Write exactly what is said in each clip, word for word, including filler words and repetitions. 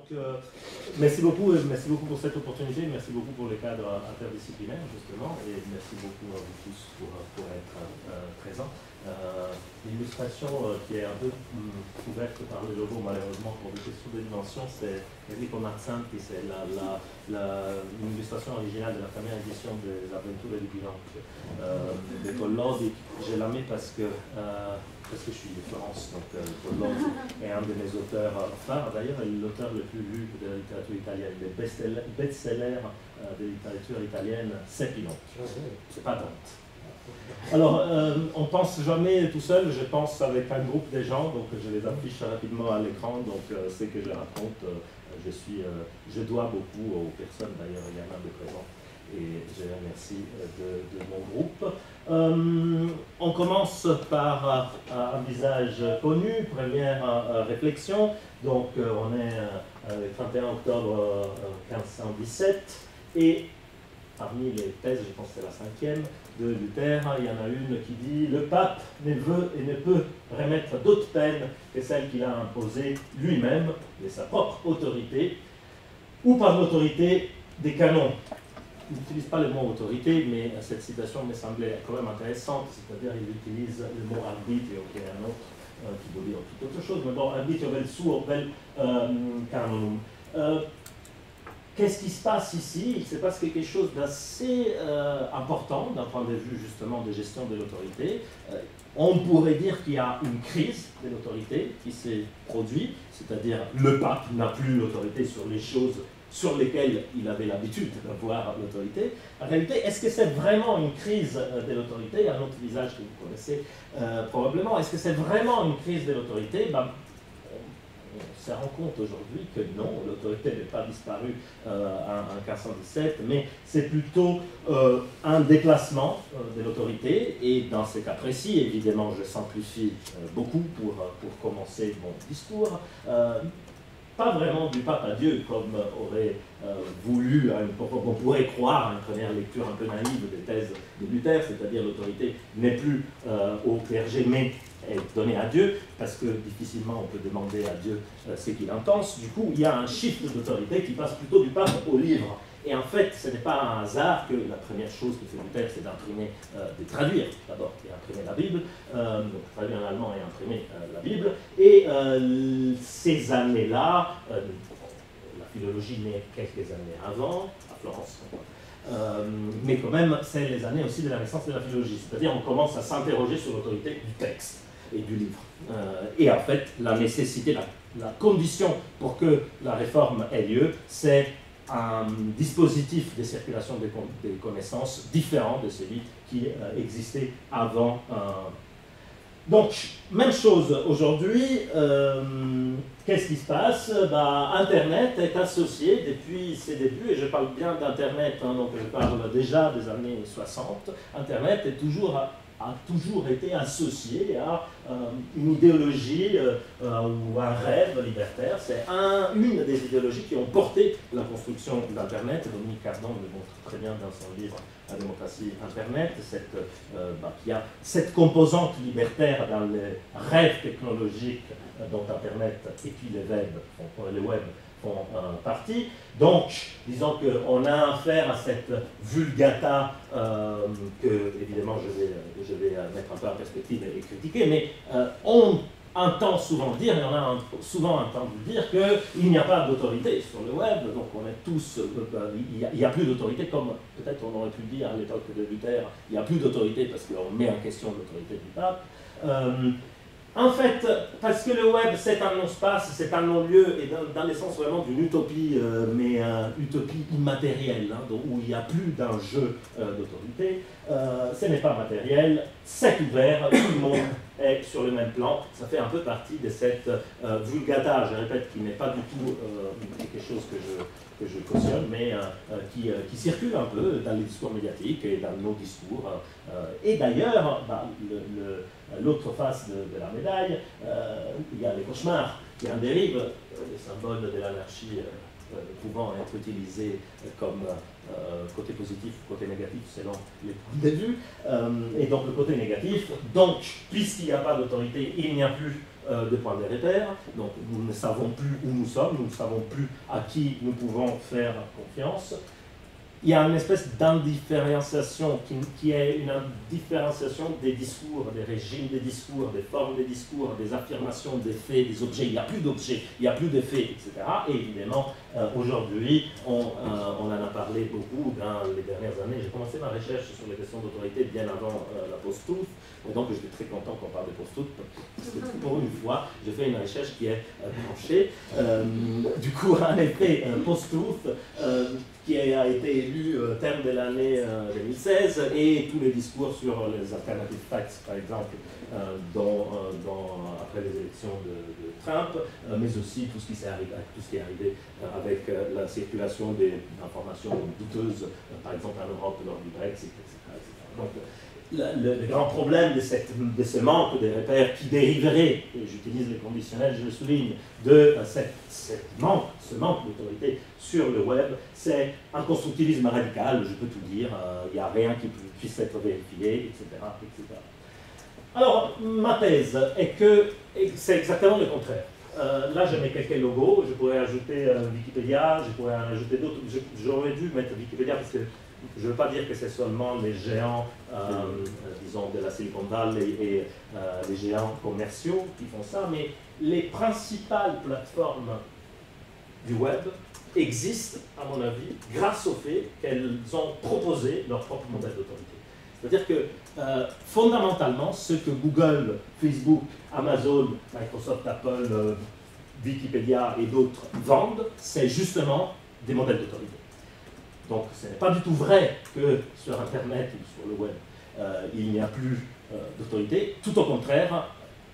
euh, merci beaucoup, merci beaucoup pour cette opportunité, merci beaucoup pour les cadres interdisciplinaires, justement, et merci beaucoup à vous tous pour, pour être euh, présents. Euh, L'illustration euh, qui est un peu hum, couverte par le logo, malheureusement, pour des questions de dimension, c'est Enrico Marzanti, c'est la, la, la, l'illustration originale de la première édition des Avventure di Pinocchio euh, de Collodi. Je la mets parce que, euh, parce que je suis de Florence, donc euh, Collodi est un de mes auteurs phares, d'ailleurs, est l'auteur le plus lu de la littérature italienne. Les best-sellers euh, de littérature italienne, c'est Pinocchio, c'est pas Dante. Alors, euh, on ne pense jamais tout seul, je pense avec un groupe de gens, donc je les affiche rapidement à l'écran, donc euh, ce que je raconte, euh, je, suis, euh, je dois beaucoup aux personnes, d'ailleurs il y en a de présents, et je les remercie de, de mon groupe. Euh, on commence par euh, un visage connu, première euh, réflexion, donc euh, on est euh, le trente et un octobre euh, mille cinq cent dix-sept, et parmi les thèses, je pense que c'est la cinquième, de Luther, il y en a une qui dit « Le pape ne veut et ne peut remettre d'autres peines que celles qu'il a imposées lui-même, de sa propre autorité, ou par l'autorité des canons. » Il n'utilise pas le mot autorité, mais cette citation me semblait quand même intéressante, c'est-à-dire il utilise le mot arbitrio, qui est un autre, euh, qui veut dire toute autre chose, mais bon, arbitrio vel suo vel euh, canonum. Euh, Qu'est-ce qui se passe ici? Il se passe quelque chose d'assez euh, important d'un point de vue justement de gestion de l'autorité. Euh, on pourrait dire qu'il y a une crise de l'autorité qui s'est produite, c'est-à-dire le pape n'a plus l'autorité sur les choses sur lesquelles il avait l'habitude d'avoir l'autorité. En réalité, est-ce que c'est vraiment une crise de l'autorité? Un autre visage que vous connaissez euh, probablement. Est-ce que c'est vraiment une crise de l'autorité? Ben, on se rend compte aujourd'hui que non, l'autorité n'est pas disparue euh, en mille quatre cent dix-sept, mais c'est plutôt euh, un déplacement euh, de l'autorité, et dans ce cas précis, évidemment, je simplifie euh, beaucoup pour, pour commencer mon discours, euh, pas vraiment du pape à Dieu, comme aurait euh, voulu, hein, on pourrait croire à une première lecture un peu naïve des thèses de Luther, c'est-à-dire l'autorité n'est plus euh, au clergé, mais est donnée à Dieu, parce que difficilement on peut demander à Dieu euh, ce qu'il entend. Du coup, il y a un shift d'autorité qui passe plutôt du pape au livre. Et en fait, ce n'est pas un hasard que la première chose que fait Luther, c'est d'imprimer, euh, de traduire d'abord, et imprimer la Bible, euh, donc traduire en allemand et imprimer euh, la Bible. Et euh, ces années-là, euh, la philologie naît quelques années avant, à Florence, euh, mais quand même, c'est les années aussi de la naissance de la philologie. C'est-à-dire, on commence à s'interroger sur l'autorité du texte et du livre. Euh, et en fait, la nécessité, la, la condition pour que la réforme ait lieu, c'est un dispositif de circulation des, des connaissances différent de celui qui euh, existait avant. Euh. Donc, même chose aujourd'hui, euh, qu'est-ce qui se passe? Bah, Internet est associé depuis ses débuts, et je parle bien d'Internet, hein, donc je parle déjà des années soixante, Internet est toujours à, a toujours été associé à euh, une idéologie euh, euh, ou un rêve libertaire. C'est un, une des idéologies qui ont porté la construction d'Internet. Dominique Cardon le montre très bien dans son livre « La démocratie Internet », cette, euh, bah, qui a cette composante libertaire dans les rêves technologiques euh, dont Internet et puis les web font, les web font euh, partie. Donc, disons qu'on a affaire à cette vulgata euh, que, évidemment, je vais, je vais mettre un peu en perspective et critiquer, mais euh, on entend souvent dire, et on a souvent entendu dire qu'il n'y a pas d'autorité sur le web, donc on est tous, euh, il n'y a, a plus d'autorité, comme peut-être on aurait pu dire à l'époque de Luther, il n'y a plus d'autorité parce qu'on met en question l'autorité du pape. Euh, En fait, parce que le web, c'est un non-space, c'est un non-lieu, et dans, dans le sens vraiment d'une utopie, euh, mais euh, utopie immatérielle, hein, donc, où il n'y a plus d'un jeu euh, d'autorité, euh, ce n'est pas matériel, c'est ouvert, tout le monde est sur le même plan, ça fait un peu partie de cette euh, vulgata, je répète, qui n'est pas du tout euh, quelque chose que je... que je cautionne, mais euh, qui, euh, qui circule un peu dans les discours médiatiques et dans nos discours. Euh, et d'ailleurs, bah, l'autre face de, de la médaille, euh, il y a les cauchemars qui en dérivent, euh, les symboles de l'anarchie euh, pouvant être utilisés comme euh, côté positif ou côté négatif selon les points de vue. Euh, et donc le côté négatif, donc, puisqu'il n'y a pas d'autorité, il n'y a plus euh, de points de repère. Donc nous ne savons plus où nous sommes, nous ne savons plus à qui nous pouvons faire confiance. Il y a une espèce d'indifférenciation qui, qui est une indifférenciation des discours, des régimes des discours, des formes des discours, des affirmations, des faits, des objets. Il n'y a plus d'objets, il n'y a plus de faits, et cetera. Et évidemment, euh, aujourd'hui, on, euh, on en a parlé beaucoup dans les dernières années. J'ai commencé ma recherche sur les questions d'autorité bien avant euh, la post-truth. Et donc, j'étais très content qu'on parle de post-truth, parce que pour une fois, j'ai fait une recherche qui est euh, tranchée. Euh, du coup, en effet, euh, post-truth, euh, qui a été élu au terme de l'année euh, deux mille seize, et tous les discours sur les alternative facts, par exemple, euh, dans, euh, dans, après les élections de, de Trump, euh, mais aussi tout ce qui, est arrivé, tout ce qui est arrivé euh, avec euh, la circulation des informations douteuses, euh, par exemple en Europe lors du Brexit, et cetera et cetera. Donc, Le, le, le grand problème de, cette, de ce manque de repères qui dériverait, et j'utilise les conditionnels, je le souligne, de euh, cette, cette manque, ce manque d'autorité sur le web, c'est un constructivisme radical, je peux tout dire, il euh, n'y a rien qui puisse être vérifié, et cetera et cetera. Alors, ma thèse est que c'est exactement le contraire. Euh, là, je mets quelques logos, je pourrais ajouter euh, Wikipédia, je pourrais en ajouter d'autres, j'aurais dû mettre Wikipédia parce que je ne veux pas dire que c'est seulement les géants, euh, euh, disons, de la Silicon Valley et euh, les géants commerciaux qui font ça, mais les principales plateformes du web existent, à mon avis, grâce au fait qu'elles ont proposé leur propre modèle d'autorité. C'est-à-dire que, euh, fondamentalement, ce que Google, Facebook, Amazon, Microsoft, Apple, euh, Wikipédia et d'autres vendent, c'est justement des modèles d'autorité. Donc, ce n'est pas du tout vrai que sur Internet ou sur le web, euh, il n'y a plus euh, d'autorité. Tout au contraire,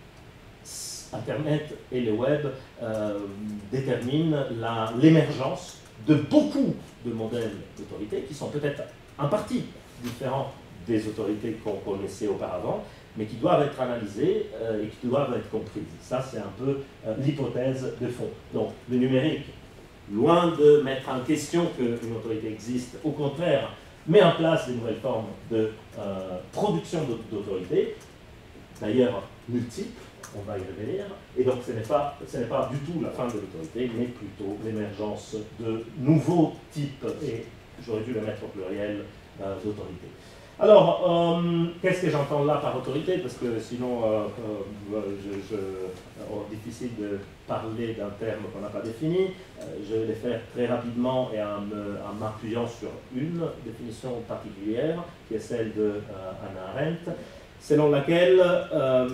Internet et le web euh, déterminent l'émergence de beaucoup de modèles d'autorité qui sont peut-être en partie différents des autorités qu'on connaissait auparavant, mais qui doivent être analysées euh, et qui doivent être comprises. Ça, c'est un peu euh, l'hypothèse de fond. Donc, le numérique, loin de mettre en question qu'une autorité existe, au contraire, met en place des nouvelles formes de euh, production d'autorité, d'ailleurs multiples, on va y revenir, et donc ce n'est pas, ce n'est pas du tout la fin de l'autorité, mais plutôt l'émergence de nouveaux types, et j'aurais dû le mettre au pluriel, euh, d'autorité. Alors, euh, qu'est-ce que j'entends là par autorité? Parce que sinon, euh, euh, je, je, oh, difficile de parler d'un terme qu'on n'a pas défini. Euh, je vais le faire très rapidement et en, en m'appuyant sur une définition particulière, qui est celle de euh, Hannah Arendt, selon laquelle euh,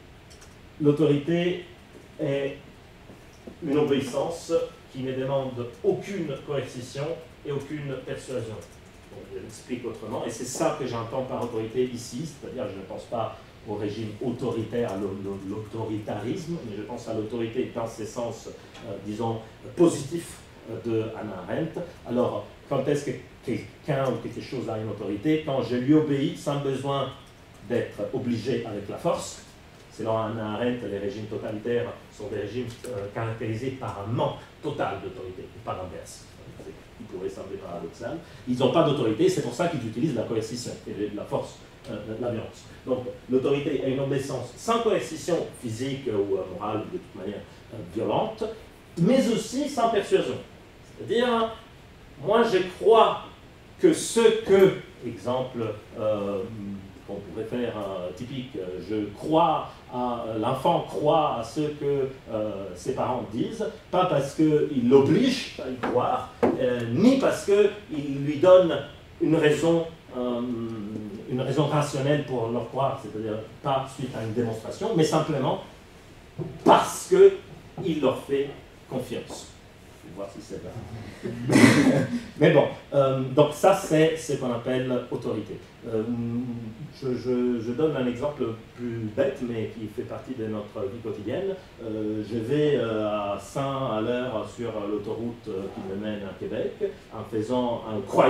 l'autorité est une obéissance qui ne demande aucune coercition et aucune persuasion. Je l'explique autrement, et c'est ça que j'entends par autorité ici, c'est-à-dire je ne pense pas au régime autoritaire, à l'autoritarisme, mais je pense à l'autorité dans ses sens, euh, disons, positifs de Hannah Arendt. Alors, quand est-ce que quelqu'un ou quelque chose a une autorité? Quand je lui obéis sans besoin d'être obligé avec la force. Selon Hannah Arendt, les régimes totalitaires sont des régimes euh, caractérisés par un manque total d'autorité, et par l'inverse. Qui pourrait sembler paradoxal. Ils n'ont pas d'autorité, c'est pour ça qu'ils utilisent la coercition et la force, euh, la violence. Donc l'autorité est une obéissance sans coercition physique ou euh, morale, de toute manière euh, violente, mais aussi sans persuasion. C'est-à-dire, moi je crois que ce que, exemple, euh, qu'on pourrait faire euh, typique, euh, je crois à, l'enfant croit à ce que euh, ses parents disent, pas parce qu'il l'oblige à y croire, euh, ni parce qu'il lui donne une raison, euh, une raison rationnelle pour leur croire, c'est-à-dire pas suite à une démonstration, mais simplement parce qu'il leur fait confiance. Je vais voir si c'est vrai. Mais bon, euh, donc ça c'est ce qu'on appelle autorité. Euh, je, je, je donne un exemple plus bête, mais qui fait partie de notre vie quotidienne. Euh, je vais euh, à cent à l'heure sur l'autoroute qui me mène à Québec, en faisant, en croyant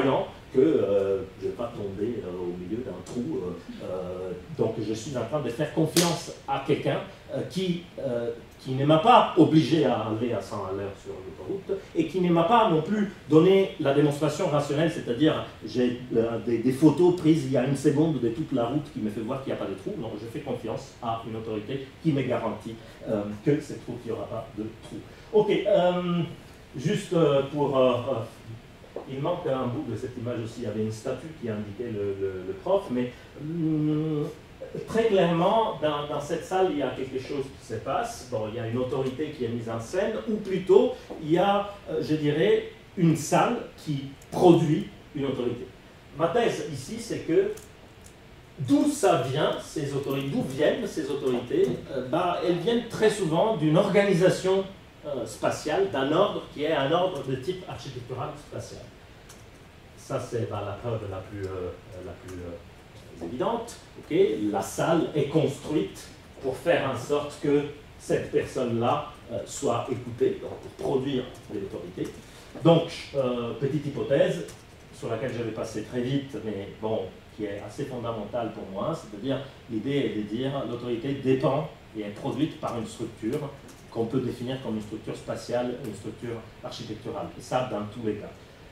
que euh, je ne vais pas tomber euh, au milieu d'un trou. Euh, euh, donc je suis en train de faire confiance à quelqu'un euh, qui, euh, qui ne m'a pas obligé à aller à cent à l'heure sur l'autoroute et qui ne m'a pas non plus donné la démonstration rationnelle, c'est-à-dire j'ai euh, des, des photos prises il y a une seconde de toute la route qui me fait voir qu'il n'y a pas de trou. Non, je fais confiance à une autorité qui me garantit euh, que cette route, il n'y aura pas de trou. Ok, euh, juste euh, pour... Euh, il manque un bout de cette image aussi, il y avait une statue qui indiquait le, le, le prof, mais hum, très clairement, dans, dans cette salle, il y a quelque chose qui se passe. Bon, il y a une autorité qui est mise en scène, ou plutôt, il y a, euh, je dirais, une salle qui produit une autorité. Ma thèse ici, c'est que d'où ça vient, ces autorités, d'où viennent ces autorités, euh, bah, elles viennent très souvent d'une organisation euh, spatiale, d'un ordre qui est un ordre de type architectural spatial. Ça, c'est bah, la preuve la plus, euh, la plus euh, évidente. Okay? La salle est construite pour faire en sorte que cette personne-là euh, soit écoutée, donc pour produire de l'autorité. Donc, euh, petite hypothèse, sur laquelle je vais passer très vite, mais bon, qui est assez fondamentale pour moi, c'est-à-dire l'idée est de dire l'autorité dépend et est produite par une structure qu'on peut définir comme une structure spatiale, une structure architecturale, et ça dans tous les cas.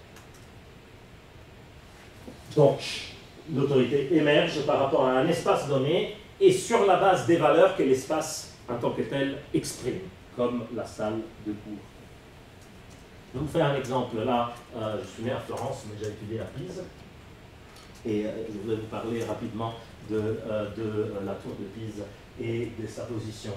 Donc, l'autorité émerge par rapport à un espace donné et sur la base des valeurs que l'espace en tant que tel exprime, comme la salle de cours. Je vais vous faire un exemple. Là, euh, je suis né à Florence, mais j'ai étudié à Pise. Et euh, je voudrais vous parler rapidement de, euh, de euh, la tour de Pise et de sa position.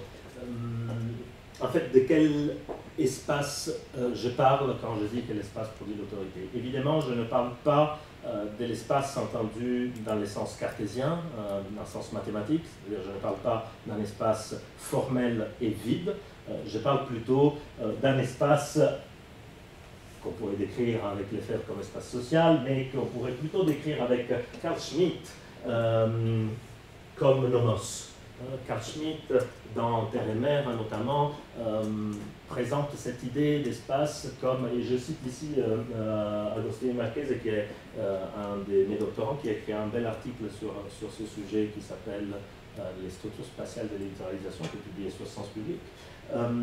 Euh, en fait, de quel espace euh, je parle quand je dis que l'espace produit l'autorité? Évidemment, je ne parle pas euh, de l'espace entendu dans le sens cartésien, euh, dans le sens mathématique, c'est-à-dire je ne parle pas d'un espace formel et vide, euh, je parle plutôt euh, d'un espace qu'on pourrait décrire avec les Lefebvre comme espace social, mais qu'on pourrait plutôt décrire avec Carl Schmitt euh, comme nomos. Carl Schmitt, dans Terre et Mer notamment, euh, présente cette idée d'espace comme, et je cite ici euh, euh, Agostino Marchese, qui est euh, un de mes doctorants, qui a écrit un bel article sur, sur ce sujet qui s'appelle euh, Les structures spatiales de l'éditorialisation, qui est publié sur Sens Public. Euh,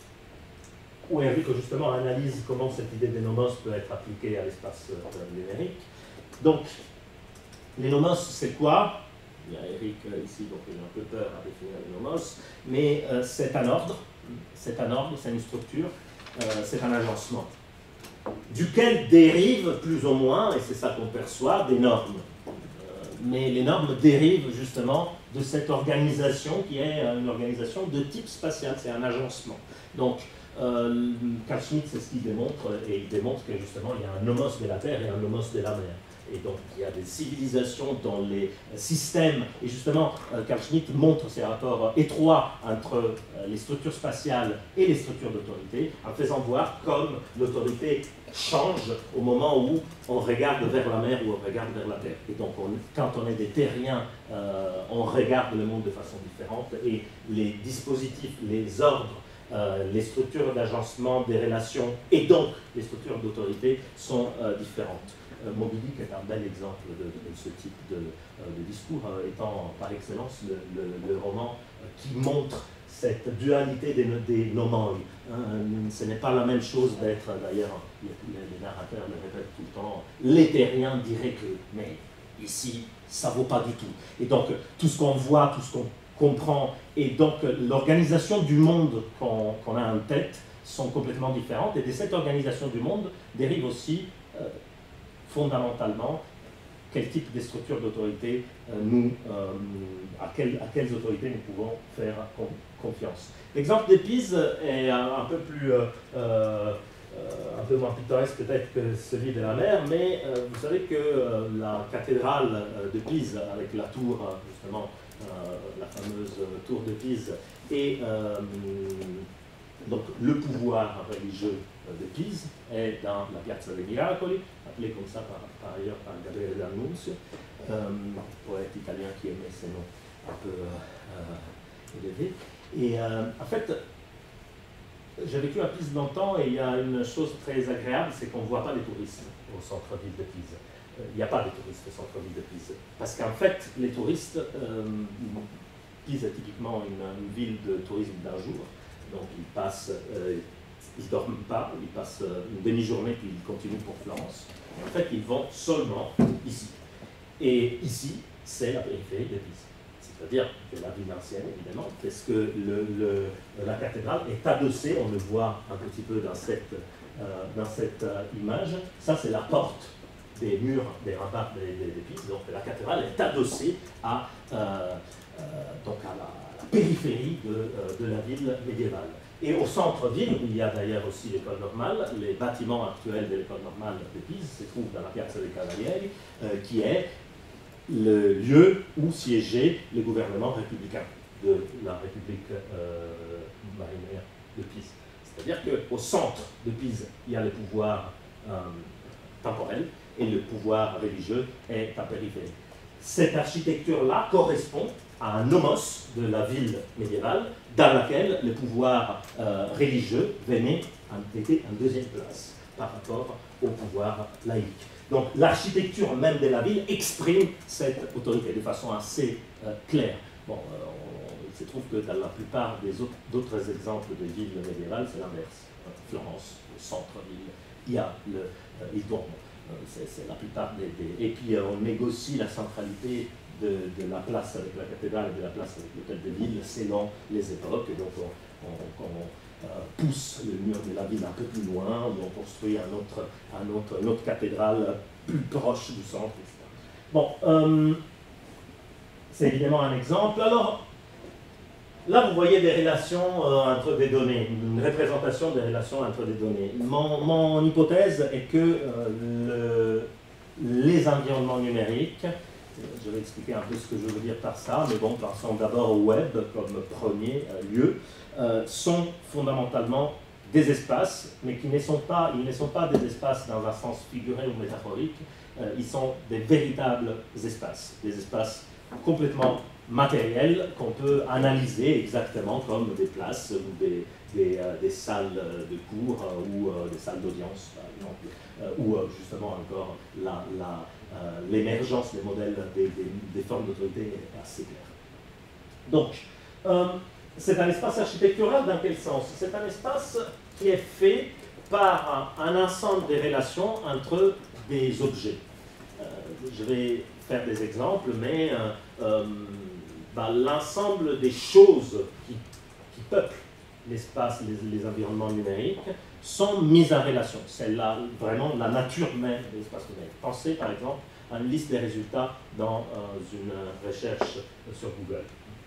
où Eric justement analyse comment cette idée des nomos peut être appliquée à l'espace euh, numérique. Donc, les nomos, c'est quoi? Il y a Eric euh, ici, donc il a un peu peur à définir les nomos, mais euh, c'est un ordre, c'est un ordre, c'est une structure, euh, c'est un agencement, duquel dérivent plus ou moins, et c'est ça qu'on perçoit, des normes. Euh, mais les normes dérivent justement de cette organisation qui est une organisation de type spatial, c'est un agencement. Donc, Euh, Carl Schmitt, c'est ce qu'il démontre, et il démontre que justement il y a un nomos de la Terre et un nomos de la mer. Et donc il y a des civilisations dans les systèmes, et justement euh, Carl Schmitt montre ces rapports étroits entre euh, les structures spatiales et les structures d'autorité, en faisant voir comme l'autorité change au moment où on regarde vers la mer ou on regarde vers la Terre. Et donc on, quand on est des terriens, euh, on regarde le monde de façon différente, et les dispositifs, les ordres, Euh, les structures d'agencement des relations et donc les structures d'autorité sont euh, différentes. Euh, Moby Dick est un bel exemple de, de ce type de, euh, de discours, euh, étant par excellence le, le, le roman euh, qui montre cette dualité des, des nomoi. Euh, ce n'est pas la même chose d'être, d'ailleurs, les, les narrateurs le répètent tout le temps, les terriens diraient que, mais ici, ça ne vaut pas du tout. Et donc, tout ce qu'on voit, tout ce qu'on comprend, et donc l'organisation du monde qu'on qu'on a en tête sont complètement différentes, et de cette organisation du monde dérive aussi euh, fondamentalement quel type de structure d'autorité euh, nous, euh, à, quel, à quelles autorités nous pouvons faire con, confiance. L'exemple de Pise est un, un peu plus euh, euh, un peu moins pittoresque peut-être que celui de la mer, mais euh, vous savez que euh, la cathédrale de Pise, avec la tour justement, Euh, la fameuse tour de Pise, et euh, donc le pouvoir religieux de Pise est dans la Piazza dei Miracoli, appelée comme ça par, par ailleurs par Gabriele D'Annunzio, euh, poète italien qui aimait ces noms un peu euh, élevés. Et euh, en fait, j'ai vécu à Pise longtemps, et il y a une chose très agréable, c'est qu'on ne voit pas les touristes au centre-ville de Pise. il n'y a pas de touristes au centre-ville de Pise. Parce qu'en fait, les touristes, euh, Pise est typiquement une, une ville de tourisme d'un jour, donc ils passent, euh, ils ne dorment pas, ils passent une demi-journée puis ils continuent pour Florence. En fait, ils vont seulement ici. Et ici, c'est la périphérie de Pise. C'est-à-dire que la ville ancienne, évidemment, parce que le, le, la cathédrale est adossée, on le voit un petit peu dans cette, euh, dans cette euh, image, ça c'est la porte des murs, des remparts de, de, de Pise, donc la cathédrale est adossée à, euh, euh, donc à, la, à la périphérie de, euh, de la ville médiévale. Et au centre-ville, où il y a d'ailleurs aussi l'école normale, les bâtiments actuels de l'école normale de Pise se trouvent dans la Piazza dei Cavalieri, euh, qui est le lieu où siégeait le gouvernement républicain de la République euh, marinière de Pise. C'est-à-dire qu'au centre de Pise, il y a le pouvoir euh, temporel et le pouvoir religieux est à périphérie. Cette architecture-là correspond à un nomos de la ville médiévale dans laquelle le pouvoir euh, religieux venait en, était en deuxième place par rapport au pouvoir laïque. Donc l'architecture même de la ville exprime cette autorité de façon assez euh, claire. Bon, euh, on, il se trouve que dans la plupart des autres, d'autres exemples de villes médiévales, c'est l'inverse. Florence, le centre-ville, il y a le euh, il tourne. Euh, c'est la plupart des, des... Et puis euh, on négocie la centralité de, de la place avec la cathédrale et de la place avec l'hôtel de ville selon les époques. Donc on, on, on Euh, pousse le mur de la ville un peu plus loin, où on construit un autre, un autre, une autre cathédrale plus proche du centre, et cetera. Bon, euh, c'est évidemment un exemple. Alors, là, vous voyez des relations euh, entre des données, une représentation des relations entre des données. Mon, mon hypothèse est que euh, le, les environnements numériques, je vais expliquer un peu ce que je veux dire par ça, mais bon, passons d'abord au web comme premier euh, lieu, euh, sont fondamentalement des espaces, mais qui ne sont pas, ils ne sont pas des espaces dans un sens figuré ou métaphorique, euh, ils sont des véritables espaces, des espaces complètement matériels qu'on peut analyser exactement comme des places ou des, des, euh, des salles de cours euh, ou euh, des salles d'audience, par exemple, euh, ou euh, justement encore la, la Euh, l'émergence des modèles, des, des, des formes d'autorité est assez claire. Donc, euh, c'est un espace architectural dans quel sens? C'est un espace qui est fait par un, un ensemble de relations entre des objets. Euh, je vais faire des exemples, mais euh, euh, ben, l'ensemble des choses qui, qui peuplent l'espace, les, les environnements numériques, sont mises en relation. C'est vraiment la nature même de l'espace numérique. Pensez par exemple à une liste des résultats dans euh, une recherche sur Google.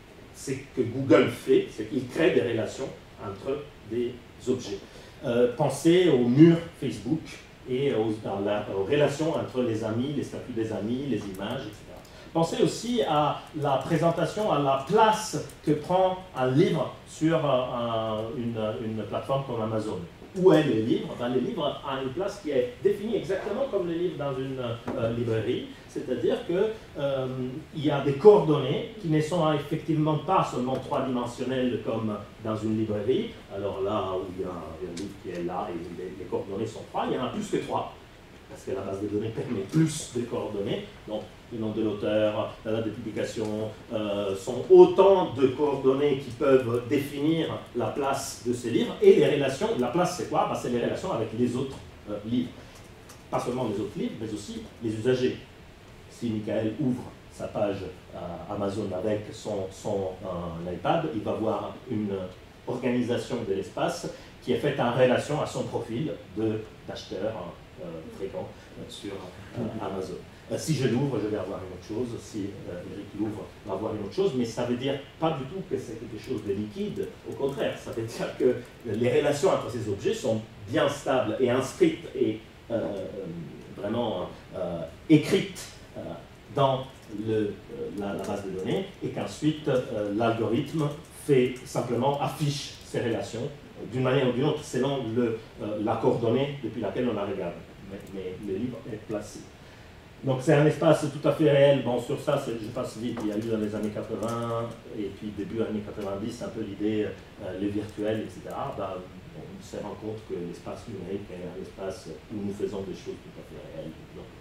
Ce que Google fait, c'est qu'il crée des relations entre des objets. Euh, pensez au mur Facebook et aux, à la, aux relations entre les amis, les statuts des amis, les images, et cetera. Pensez aussi à la présentation, à la place que prend un livre sur euh, une, une plateforme comme Amazon. Où est le livre? Ben, le livre a une place qui est définie exactement comme le livre dans une euh, librairie, c'est-à-dire qu'il euh, y a des coordonnées qui ne sont effectivement pas seulement trois-dimensionnelles comme dans une librairie. Alors là où il y a un livre qui est là et les, les coordonnées sont trois, il y en a plus que trois, parce que la base de données permet plus de coordonnées. Donc, le nom de l'auteur, la date de publication, euh, sont autant de coordonnées qui peuvent définir la place de ces livres. Et les relations, la place c'est quoi? Ben, c'est les relations avec les autres euh, livres. Pas seulement les autres livres, mais aussi les usagers. Si Michael ouvre sa page euh, Amazon avec son, son euh, iPad, il va voir une organisation de l'espace qui est faite en relation à son profil d'acheteur euh, fréquent euh, sur euh, Amazon. Si je l'ouvre, je vais avoir une autre chose. Si euh, Eric l'ouvre, va avoir une autre chose. Mais ça veut dire pas du tout que c'est quelque chose de liquide. Au contraire, ça veut dire que les relations entre ces objets sont bien stables et inscrites et euh, vraiment euh, écrites euh, dans le, euh, la, la base de données et qu'ensuite euh, l'algorithme fait simplement affiche ces relations d'une manière ou d'une autre selon le, euh, la coordonnée depuis laquelle on la regarde. Mais, mais le livre est placé. Donc c'est un espace tout à fait réel. Bon, sur ça, je passe vite. Il y a eu dans les années quatre-vingts et puis début des années quatre-vingt-dix un peu l'idée, euh, le virtuel, et cetera. Ben, on se rend compte que l'espace numérique est un espace où nous faisons des choses tout à fait réelles. Donc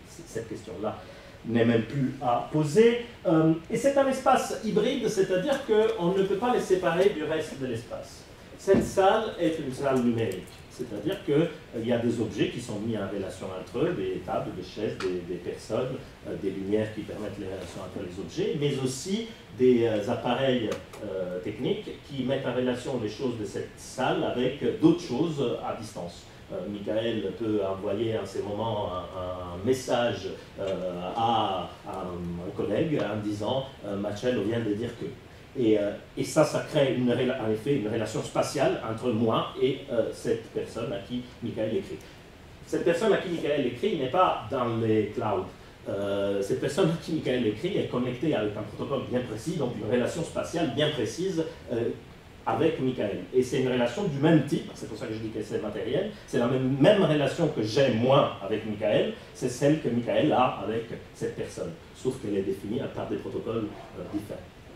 cette question-là n'est même plus à poser. Euh, et c'est un espace hybride, c'est-à-dire qu'on ne peut pas les séparer du reste de l'espace. Cette salle est une salle numérique, c'est-à-dire qu'il euh, y a des objets qui sont mis en relation entre eux, des tables, des chaises, des, des personnes, euh, des lumières qui permettent les relations entre les objets, mais aussi des euh, appareils euh, techniques qui mettent en relation les choses de cette salle avec d'autres choses à distance. Euh, Michael peut envoyer en ces moments un, un message euh, à, à un collègue en disant euh, « Marcello vient de dire que ». Et, euh, et ça, ça crée une, en effet une relation spatiale entre moi et euh, cette personne à qui Michael écrit. Cette personne à qui Michael écrit n'est pas dans les clouds. Euh, cette personne à qui Michael écrit est connectée avec un protocole bien précis, donc une relation spatiale bien précise euh, avec Michael. Et c'est une relation du même type, c'est pour ça que je dis que c'est matériel, c'est la même, même relation que j'ai moi avec Michael, c'est celle que Michael a avec cette personne, sauf qu'elle est définie par des protocoles euh, différents.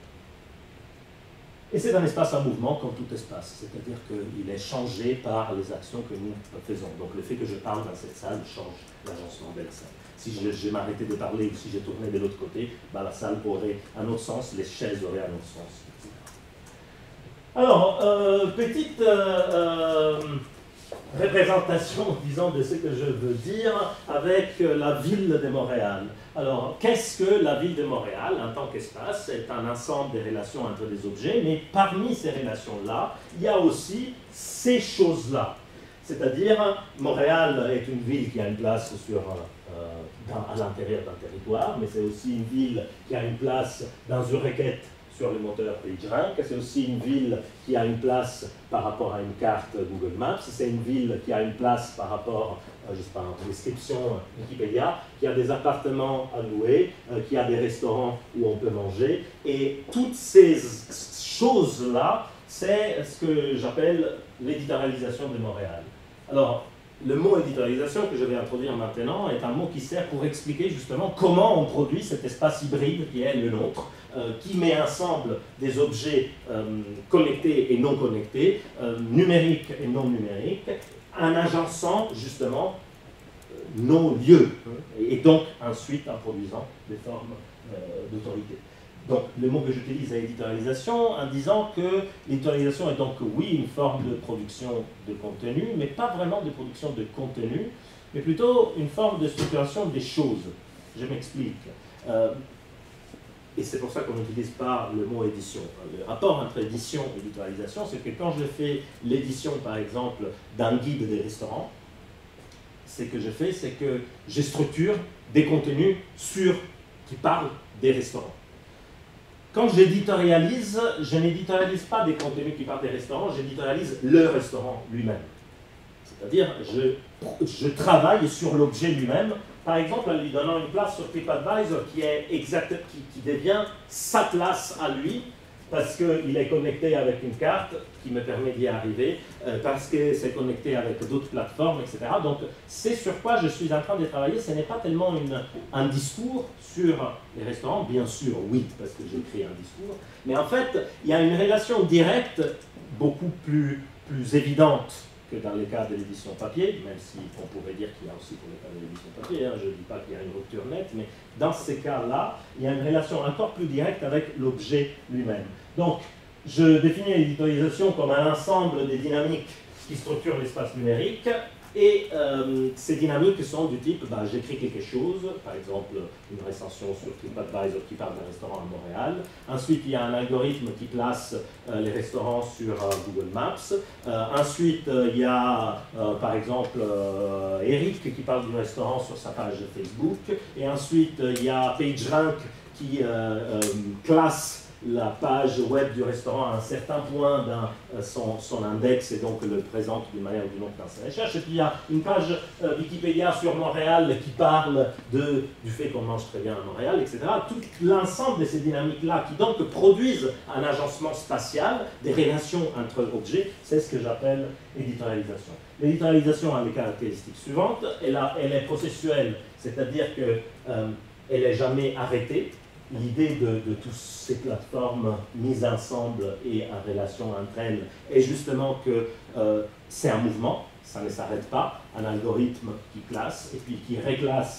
Et c'est un espace en mouvement comme tout espace, c'est-à-dire qu'il est changé par les actions que nous faisons. Donc le fait que je parle dans cette salle change l'agencement de la salle. Si je, je m'arrêtais de parler ou si je tournais de l'autre côté, bah, la salle aurait un autre sens, les chaises auraient un autre sens. Alors, euh, petite euh, euh, représentation, disons, de ce que je veux dire avec la ville de Montréal. Alors, qu'est-ce que la ville de Montréal, en tant qu'espace? C'est un ensemble des relations entre des objets, mais parmi ces relations-là, il y a aussi ces choses-là. C'est-à-dire, Montréal est une ville qui a une place sur, euh, dans, à l'intérieur d'un territoire, mais c'est aussi une ville qui a une place dans une requête sur le moteur PageRank. C'est aussi une ville qui a une place par rapport à une carte Google Maps. C'est une ville qui a une place par rapport, euh, je sais pas, à une description Wikipédia, qui a des appartements à louer, euh, qui a des restaurants où on peut manger. Et toutes ces choses-là, c'est ce que j'appelle l'éditorialisation de Montréal. Alors, le mot éditorialisation que je vais introduire maintenant est un mot qui sert pour expliquer justement comment on produit cet espace hybride qui est le nôtre, euh, qui met ensemble des objets euh, connectés et non connectés, euh, numériques et non numériques, en agençant justement euh, nos lieux, et donc ensuite en produisant des formes euh, d'autorité. Donc, le mot que j'utilise est éditorialisation, en disant que l'éditorialisation est donc, oui, une forme de production de contenu, mais pas vraiment de production de contenu, mais plutôt une forme de structuration des choses. Je m'explique. Euh, et c'est pour ça qu'on n'utilise pas le mot édition. Le rapport entre édition et éditorialisation, c'est que quand je fais l'édition, par exemple, d'un guide des restaurants, ce que je fais, c'est que je structure des contenus sur, qui parlent des restaurants. Quand j'éditorialise, je n'éditorialise pas des contenus qui parlent des restaurants, j'éditorialise le restaurant lui-même. C'est-à-dire, je, je travaille sur l'objet lui-même, par exemple en lui donnant une place sur TripAdvisor qui, est exact, qui, qui devient sa place à lui, parce qu'il est connecté avec une carte qui me permet d'y arriver, euh, parce que c'est connecté avec d'autres plateformes, et cetera. Donc, c'est sur quoi je suis en train de travailler. Ce n'est pas tellement une, un discours sur les restaurants, bien sûr, oui, parce que j'écris un discours, mais en fait, il y a une relation directe beaucoup plus, plus évidente que dans les cas de l'édition papier, même si on pourrait dire qu'il y a aussi pour les cas de l'édition papier, hein, je ne dis pas qu'il y a une rupture nette, mais dans ces cas-là, il y a une relation encore plus directe avec l'objet lui-même. Donc, je définis l'éditorialisation comme un ensemble des dynamiques qui structurent l'espace numérique, et euh, ces dynamiques sont du type, bah, j'écris quelque chose, par exemple une recension sur TripAdvisor qui parle d'un restaurant à Montréal. Ensuite, il y a un algorithme qui place euh, les restaurants sur euh, Google Maps. Euh, ensuite, euh, il y a euh, par exemple euh, Eric qui parle du restaurant sur sa page Facebook. Et ensuite, euh, il y a PageRank qui euh, euh, classe la page web du restaurant à un certain point dans euh, son, son index et donc le présente d'une manière ou d'une autre dans sa recherche. Et puis il y a une page euh, Wikipédia sur Montréal qui parle de, du fait qu'on mange très bien à Montréal, et cetera. Tout l'ensemble de ces dynamiques-là qui donc produisent un agencement spatial, des relations entre objets, c'est ce que j'appelle éditorialisation. L'éditorialisation a les caractéristiques suivantes. Elle, a, elle est processuelle, c'est-à-dire qu'elle euh, n'est jamais arrêtée. L'idée de, de toutes ces plateformes mises ensemble et en relation entre elles est justement que euh, c'est un mouvement, ça ne s'arrête pas, un algorithme qui classe et puis qui reclasse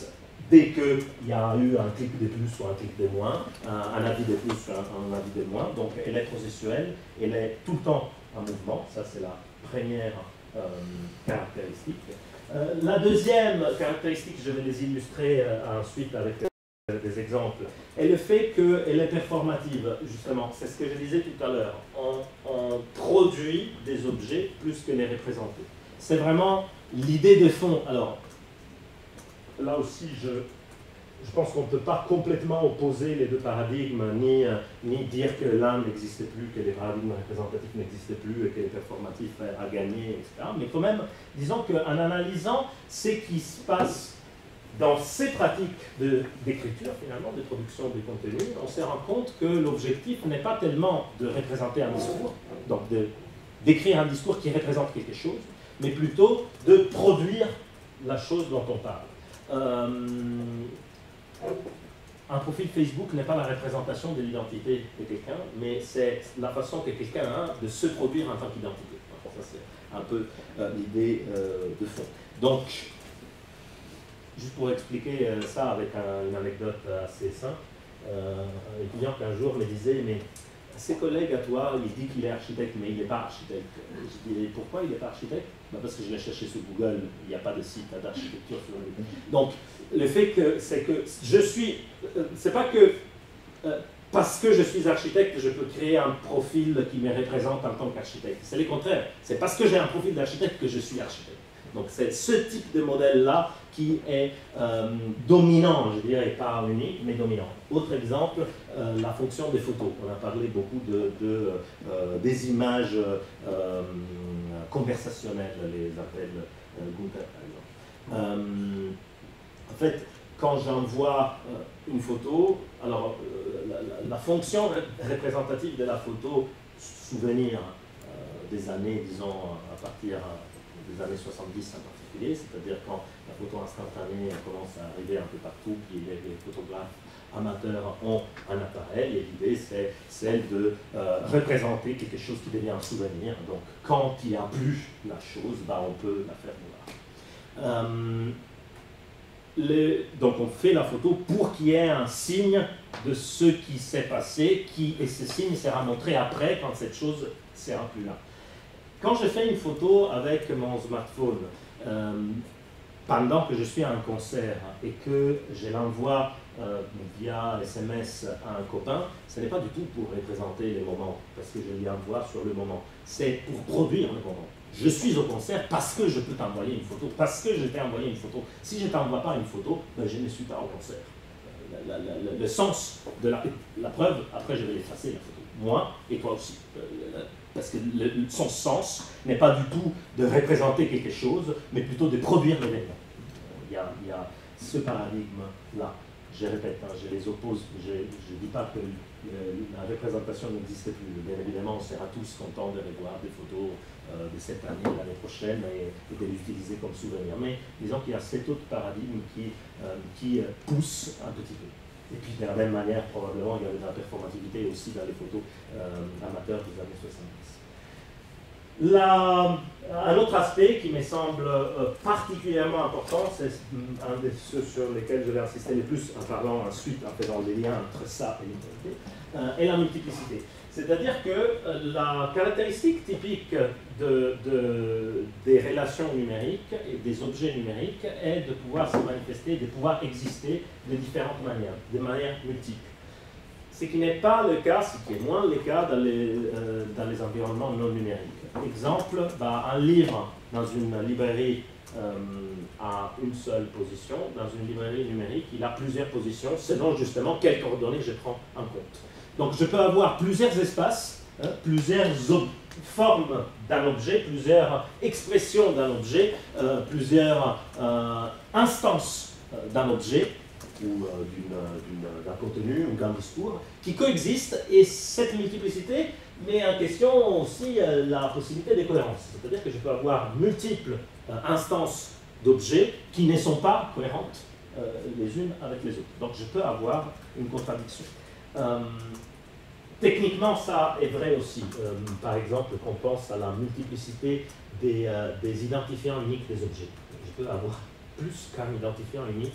dès qu'il y a eu un clic de plus ou un clic de moins, un, un avis de plus ou un, un avis de moins. Donc elle est processuelle, elle est tout le temps en mouvement. Ça, c'est la première euh, caractéristique. Euh, la deuxième caractéristique, je vais les illustrer euh, ensuite avec euh, des exemples, est le fait qu'elle est performative, justement. C'est ce que je disais tout à l'heure. On, on produit des objets plus que les représenter. C'est vraiment l'idée de fond. Alors, là aussi, je, je pense qu'on ne peut pas complètement opposer les deux paradigmes, ni, euh, ni dire que l'un n'existe plus, que les paradigmes représentatifs n'existent plus et que les performatifs a gagné, et cetera. Mais quand même, disons qu'en analysant ce qui se passe dans ces pratiques d'écriture, finalement, de production de contenu, on se rend compte que l'objectif n'est pas tellement de représenter un discours, donc d'écrire un discours qui représente quelque chose, mais plutôt de produire la chose dont on parle. Euh, un profil Facebook n'est pas la représentation de l'identité de quelqu'un, mais c'est la façon que quelqu'un a de se produire en tant qu'identité. Ça, c'est un peu euh, l'idée euh, de fond. Donc, juste pour expliquer euh, ça avec un, une anecdote assez simple, euh, un étudiant qu'un jour me disait, mais ses collègues à toi, il dit qu'il est architecte, mais il n'est pas architecte. Je dis, pourquoi il n'est pas architecte? Ben parce que je l'ai cherché sur Google, il n'y a pas de site d'architecture sur le Google. Donc, le fait que c'est que je suis, euh, c'est pas que euh, parce que je suis architecte, je peux créer un profil qui me représente en tant qu'architecte. C'est le contraire. C'est parce que j'ai un profil d'architecte que je suis architecte. Donc, c'est ce type de modèle-là qui est euh, dominant, je dirais, pas unique, mais dominant. Autre exemple, euh, la fonction des photos. On a parlé beaucoup de, de, euh, des images euh, conversationnelles, les appelle euh, Gunther, par exemple. Euh, en fait, quand j'envoie euh, une photo, alors euh, la, la, la fonction représentative de la photo, souvenir euh, des années, disons, à partir des années soixante-dix en particulier, c'est-à-dire quand la photo instantanée commence à arriver un peu partout, puis les, les photographes amateurs ont un appareil, et l'idée c'est celle de euh, représenter quelque chose qui devient un souvenir. Donc quand il n'y a plus la chose, bah, on peut la faire voir. Euh, les, donc on fait la photo pour qu'il y ait un signe de ce qui s'est passé, qui, et ce signe sera montré après quand cette chose sera plus là. Quand je fais une photo avec mon smartphone, euh, pendant que je suis à un concert et que je l'envoie euh, via S M S à un copain, ce n'est pas du tout pour représenter les moments, parce que je lui envoie sur le moment. C'est pour produire le moment. Je suis au concert parce que je peux t'envoyer une photo, parce que je t'ai envoyé une photo. Si je ne t'envoie pas une photo, ben je ne suis pas au concert. La, la, la, le sens de la, la preuve, après je vais effacer la photo. Moi et toi aussi. Parce que le, son sens n'est pas du tout de représenter quelque chose, mais plutôt de produire l'événement. Il y a, il y a ce paradigme-là. Je répète, hein, je les oppose, je ne dis pas que le, la représentation n'existe plus. Bien évidemment, on sera tous contents de revoir des photos euh, de cette année, l'année prochaine, et, et de l'utiliser comme souvenir. Mais disons qu'il y a cet autre paradigme qui, euh, qui pousse un petit peu. Et puis de la même manière, probablement, il y avait de la performativité aussi dans les photos euh, amateurs des années soixante-dix. La, un autre aspect qui me semble euh, particulièrement important, c'est un de ceux sur lesquels je vais insister le plus en parlant ensuite, en faisant les liens entre ça et l'identité, euh, est la multiplicité. C'est-à-dire que euh, la caractéristique typique de, de, des relations numériques et des objets numériques est de pouvoir se manifester, de pouvoir exister de différentes manières, de manière multiple. Ce qui n'est pas le cas, ce qui est moins le cas dans les, euh, dans les environnements non numériques. Exemple, bah, un livre dans une librairie euh, a une seule position, dans une librairie numérique, il a plusieurs positions selon justement quelles coordonnées je prends en compte. Donc je peux avoir plusieurs espaces, hein, plusieurs formes d'un objet, plusieurs expressions d'un objet, euh, plusieurs euh, instances euh, d'un objet, ou euh, d'un contenu ou d'un discours, qui coexistent, et cette multiplicité met en question aussi euh, la possibilité de cohérence. C'est-à-dire que je peux avoir multiples euh, instances d'objets qui ne sont pas cohérentes euh, les unes avec les autres. Donc je peux avoir une contradiction. Euh, techniquement, ça est vrai aussi. Euh, par exemple, quand on pense à la multiplicité des, euh, des identifiants uniques des objets. Je peux avoir plus qu'un identifiant unique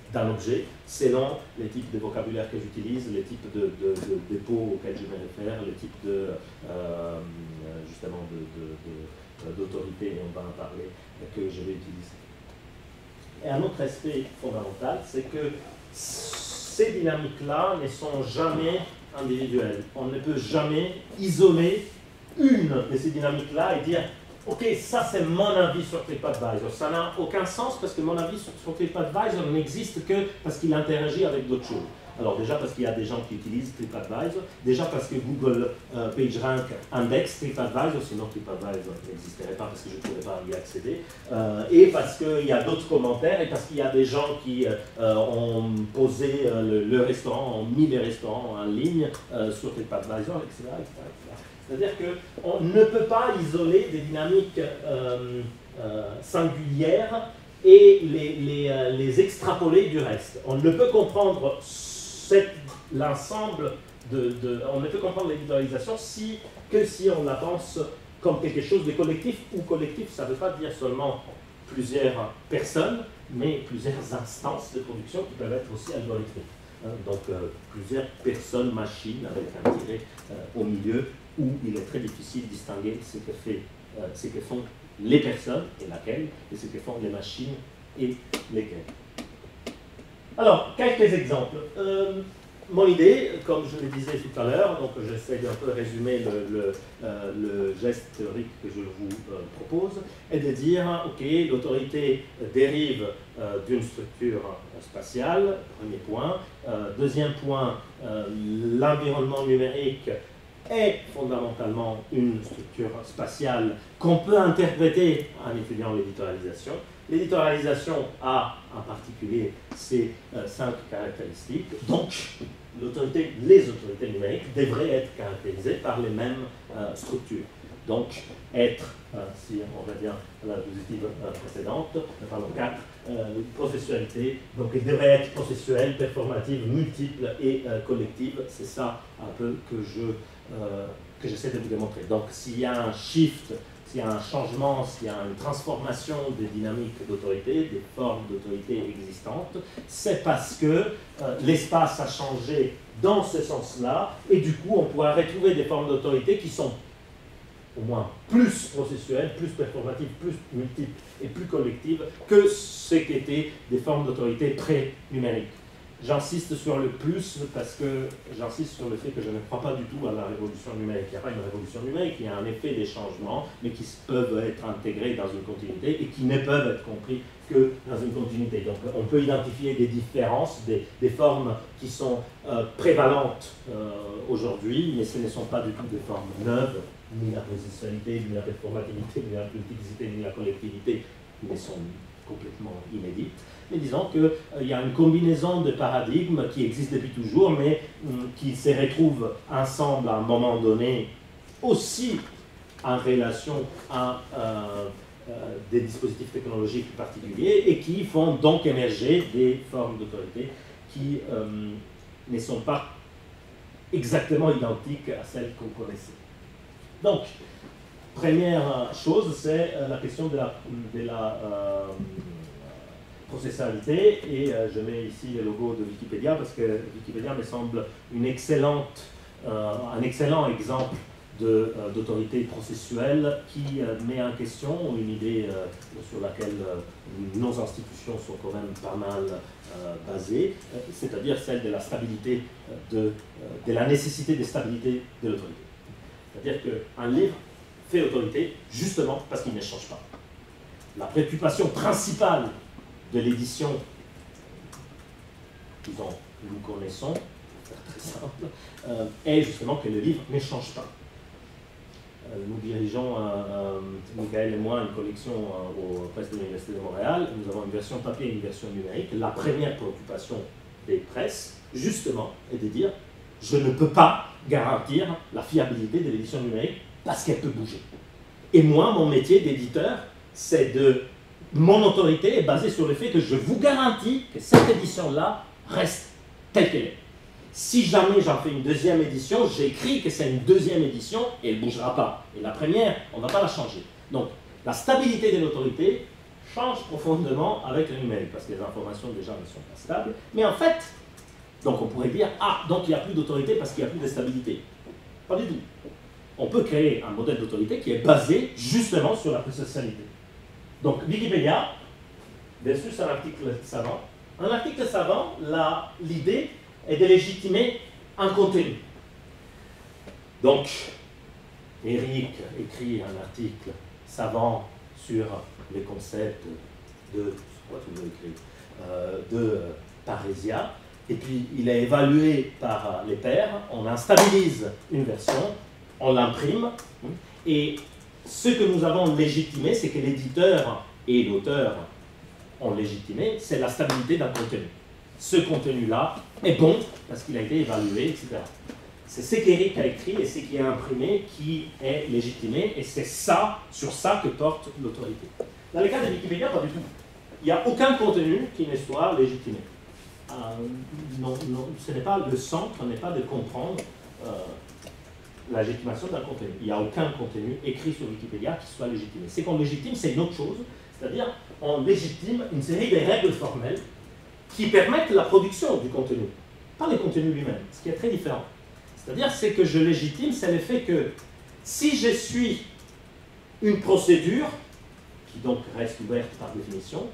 d'un objet, selon les types de vocabulaire que j'utilise, les types de, de, de dépôts auxquels je me réfère, les types de, euh, justement d'autorité, et on va en parler, que je vais utiliser. Et un autre aspect fondamental, c'est que ces dynamiques-là ne sont jamais individuelles. On ne peut jamais isoler une de ces dynamiques-là et dire « Ok, ça c'est mon avis sur TripAdvisor ». Ça n'a aucun sens parce que mon avis sur, sur TripAdvisor n'existe que parce qu'il interagit avec d'autres choses. Alors déjà parce qu'il y a des gens qui utilisent TripAdvisor, déjà parce que Google euh, PageRank indexe TripAdvisor, sinon TripAdvisor n'existerait pas parce que je ne pourrais pas y accéder, euh, et parce qu'il y a d'autres commentaires, et parce qu'il y a des gens qui euh, ont posé euh, le, le restaurant, ont mis les restaurants en ligne euh, sur TripAdvisor, et cetera et cetera. C'est-à-dire qu'on ne peut pas isoler des dynamiques euh, euh, singulières et les, les, euh, les extrapoler du reste. On ne peut comprendre l'ensemble de, de... On ne peut comprendre l'éditorialisation si, que si on la pense comme quelque chose de collectif, ou collectif, ça ne veut pas dire seulement plusieurs personnes, mais plusieurs instances de production qui peuvent être aussi algorithmiques. Hein, donc euh, plusieurs personnes, machines, avec un tiret euh, au milieu, où il est très difficile de distinguer ce que, fait, euh, ce que font les personnes, et laquelle, et ce que font les machines, et lesquelles. Alors, quelques exemples. Euh, mon idée, comme je le disais tout à l'heure, donc j'essaie d'un peu résumer le, le, euh, le geste théorique que je vous euh, propose, est de dire, ok, l'autorité dérive euh, d'une structure spatiale, premier point. Euh, deuxième point, euh, l'environnement numérique est fondamentalement une structure spatiale qu'on peut interpréter en étudiant l'éditorialisation. L'éditorialisation a en particulier ces euh, cinq caractéristiques. Donc, l'autorité, les autorités numériques devraient être caractérisées par les mêmes euh, structures. Donc, être, euh, si on revient à la diapositive euh, précédente, euh, pardon, quatre, euh, processualité, donc elle devrait être processuelle, performative, multiple et euh, collective. C'est ça un peu que je Euh, que j'essaie de vous démontrer. Donc, s'il y a un shift, s'il y a un changement, s'il y a une transformation des dynamiques d'autorité, des formes d'autorité existantes, c'est parce que euh, l'espace a changé dans ce sens-là, et du coup, on pourra retrouver des formes d'autorité qui sont au moins plus processuelles, plus performatives, plus multiples et plus collectives que ce qu'étaient des formes d'autorité pré-numériques. J'insiste sur le plus parce que j'insiste sur le fait que je ne crois pas du tout à la révolution numérique. Il n'y a pas une révolution numérique, il y a en effet des changements, mais qui peuvent être intégrés dans une continuité et qui ne peuvent être compris que dans une continuité. Donc on peut identifier des différences, des, des formes qui sont euh, prévalentes euh, aujourd'hui, mais ce ne sont pas du tout des formes neuves, ni la processualité, ni la performativité, ni la multiplicité, ni la collectivité, mais sont complètement inédites. Mais disons qu'il euh, y a une combinaison de paradigmes qui existe depuis toujours, mais euh, qui se retrouvent ensemble à un moment donné, aussi en relation à euh, euh, des dispositifs technologiques particuliers, et qui font donc émerger des formes d'autorité qui euh, ne sont pas exactement identiques à celles qu'on connaissait. Donc, première chose, c'est la question de la, de la euh, processualité, et euh, je mets ici le logo de Wikipédia parce que Wikipédia me semble une excellente, euh, un excellent exemple d'autorité euh, processuelle qui euh, met en question une idée euh, sur laquelle euh, nos institutions sont quand même pas mal euh, basées, euh, c'est-à-dire celle de la stabilité, de, euh, de la nécessité de stabilité de l'autorité. C'est-à-dire qu'un livre fait autorité justement parce qu'il ne change pas. La préoccupation principale de l'édition, disons, que nous connaissons, pour faire très simple, euh, est justement que le livre ne change pas. Euh, nous dirigeons, euh, euh, Michael et moi, une collection euh, aux presses de l'Université de Montréal. Nous avons une version papier et une version numérique. La première préoccupation des presses, justement, est de dire « je ne peux pas garantir la fiabilité de l'édition numérique parce qu'elle peut bouger ». Et moi, mon métier d'éditeur, c'est de... Mon autorité est basée sur le fait que je vous garantis que cette édition-là reste telle qu'elle est. Si jamais j'en fais une deuxième édition, j'écris que c'est une deuxième édition et elle ne bougera pas. Et la première, on ne va pas la changer. Donc, la stabilité de l'autorité, change profondément avec le numérique, parce que les informations déjà ne sont pas stables. Mais en fait, donc on pourrait dire, ah, donc il n'y a plus d'autorité parce qu'il n'y a plus de stabilité. Pas du tout. On peut créer un modèle d'autorité qui est basé justement sur la processualité. Donc Wikipédia versus un article savant. Un article savant, l'idée est de légitimer un contenu. Donc, Eric écrit un article savant sur les concepts de, quoi tu veux écrire, euh, de parésia, et puis il est évalué par les pairs, on instabilise une version, on l'imprime, et ce que nous avons légitimé, c'est que l'éditeur et l'auteur ont légitimé, c'est la stabilité d'un contenu. Ce contenu-là est bon parce qu'il a été évalué, et cetera. C'est ce qu'Eric a écrit et ce qui est imprimé qui est légitimé, et c'est ça, sur ça que porte l'autorité. Dans le cas de Wikipédia, pas du tout. Il n'y a aucun contenu qui ne soit légitimé. Euh, non, non, ce n'est pas, le centre n'est pas de comprendre euh, la légitimation d'un contenu. Il n'y a aucun contenu écrit sur Wikipédia qui soit légitimé. Ce qu'on légitime, c'est une autre chose, c'est-à-dire on légitime une série de règles formelles qui permettent la production du contenu, pas le contenu lui-même, ce qui est très différent. C'est-à-dire, ce que je légitime, c'est le fait que si je suis une procédure, qui donc reste ouverte par définition,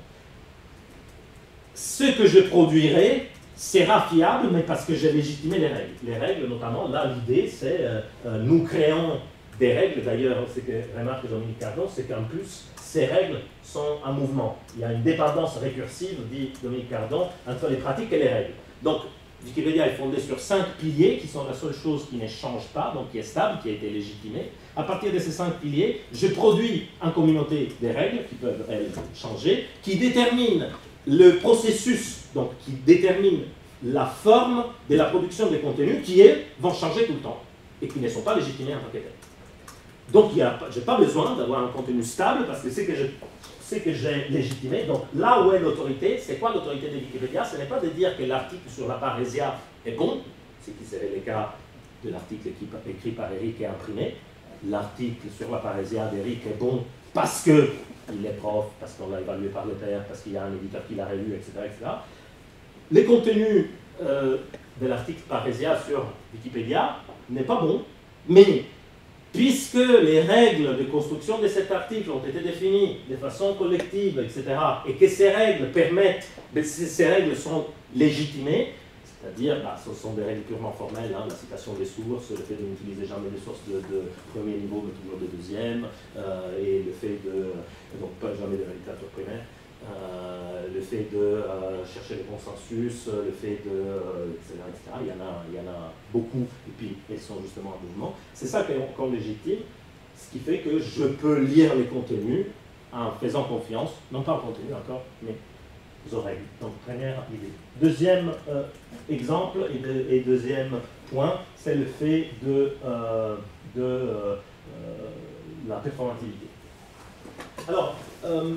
ce que je produirai sera fiable, mais parce que j'ai légitimé les règles. Les règles, notamment, là, l'idée, c'est euh, euh, nous créons des règles. D'ailleurs, ce que remarque Dominique Cardon, c'est qu'en plus, ces règles sont en mouvement. Il y a une dépendance récursive, dit Dominique Cardon, entre les pratiques et les règles. Donc, Wikipédia est fondé sur cinq piliers qui sont la seule chose qui ne change pas, donc qui est stable, qui a été légitimée. À partir de ces cinq piliers, je produis en communauté des règles qui peuvent, elles, changer, qui déterminent le processus, donc qui déterminent la forme de la production des contenus qui, elles, vont changer tout le temps et qui ne sont pas légitimés en tant que tels. Donc, je n'ai pas besoin d'avoir un contenu stable parce que c'est que je... c'est que j'ai légitimé. Donc là où est l'autorité, c'est quoi l'autorité de Wikipédia? Ce n'est pas de dire que l'article sur la parésia est bon, ce qui serait le cas de l'article écrit par Eric et imprimé. L'article sur la parésia d'Eric est bon parce qu'il est prof, parce qu'on l'a évalué par le pairs, parce qu'il y a un éditeur qui l'a relu, et cetera et cetera. Les contenus euh, de l'article parésia sur Wikipédia n'est pas bon, mais puisque les règles de construction de cet article ont été définies de façon collective, et cetera, et que ces règles permettent, ces règles sont légitimées, c'est-à-dire, bah, ce sont des règles purement formelles, hein, la citation des sources, le fait de n'utiliser jamais des sources de, de premier niveau, mais toujours de deuxième, euh, et le fait de, donc pas jamais de la littérature primaire, euh, le fait de euh, chercher le consensus, le fait de, euh, et cetera, et cetera. Il y en a, il y en a beaucoup, et puis elles sont justement en mouvement. C'est ça qu'on légitime, ce qui fait que je peux lire les contenus en faisant confiance, non pas au contenu encore, mais aux règles. Donc, première idée. Deuxième euh, exemple et, de, et deuxième point, c'est le fait de, euh, de euh, euh, la performativité. Alors, euh,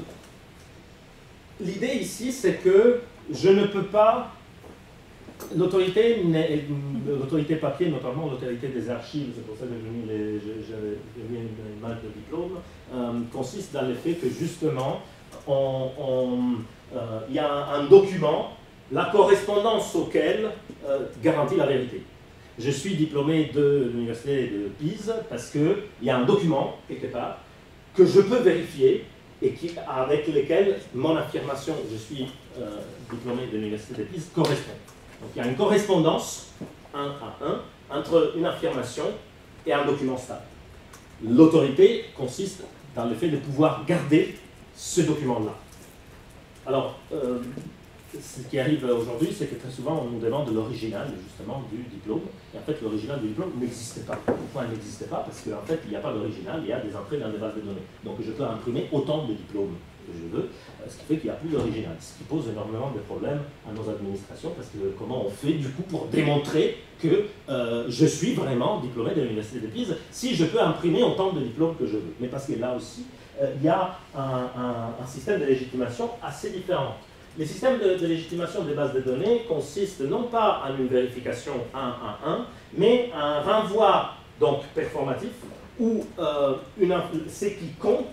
l'idée ici, c'est que je ne peux pas, l'autorité l'autorité papier, notamment l'autorité des archives, c'est pour ça que j'ai mis, les, j'ai mis une image de diplôme, euh, consiste dans le fait que justement, on, on, euh, il y a un, un document, la correspondance auquel euh, garantit la vérité. Je suis diplômé de l'université de Pise parce qu'il y a un document, quelque part, que je peux vérifier et qui, avec lesquels mon affirmation, je suis euh, diplômé de l'université de Pise, correspond. Donc il y a une correspondance, un à un, entre une affirmation et un document stable. L'autorité consiste dans le fait de pouvoir garder ce document-là. Alors, euh, ce qui arrive aujourd'hui, c'est que très souvent, on nous demande l'original, justement, du diplôme. Et en fait, l'original du diplôme n'existait pas. Pourquoi il n'existait pas? Parce qu'en fait, il n'y a pas d'original, il y a des entrées dans des bases de données. Donc, je peux imprimer autant de diplômes que je veux, ce qui fait qu'il n'y a plus d'original. Ce qui pose énormément de problèmes à nos administrations, parce que comment on fait, du coup, pour démontrer que euh, je suis vraiment diplômé de l'université de Pise, si je peux imprimer autant de diplômes que je veux. Mais parce que là aussi, euh, il y a un, un, un système de légitimation assez différent. Les systèmes de, de légitimation des bases de données consistent non pas en une vérification un à un, mais à un renvoi donc performatif où euh, une, ce qui compte